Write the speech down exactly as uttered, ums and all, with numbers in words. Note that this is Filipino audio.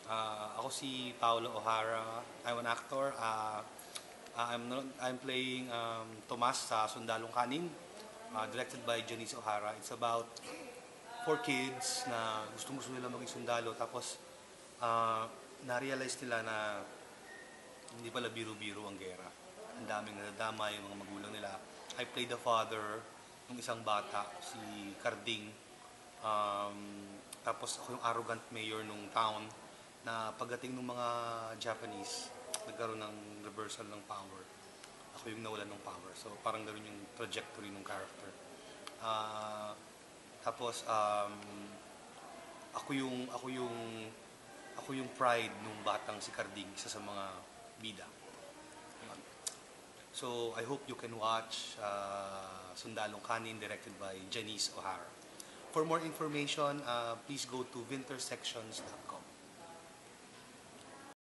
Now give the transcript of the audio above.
Uh, ako si Paolo O'Hara. I'm an actor. Uh, I'm, I'm playing um, Tomas sa Sundalong Kanin, uh, directed by Janice O'Hara. It's about four kids na gustong-gusto nila maging sundalo. Tapos, uh, na-realize nila na hindi pala biro-biro ang gera. Ang daming nadadama yung mga magulang nila. I played the father ng isang bata, si Carding. Um, tapos ako yung arrogant mayor nung town na pagdating ng mga Japanese, nagkaroon ng reversal ng power. Ako yung nawalan ng power. So parang ganoon yung trajectory ng character. Uh, tapos um, ako yung ako yung ako yung pride nung batang si Carding, isa sa mga bida. So I hope you can watch uh, Sundalong Kanin directed by Janice O'Hara. For more information, uh, please go to wintersections dot com.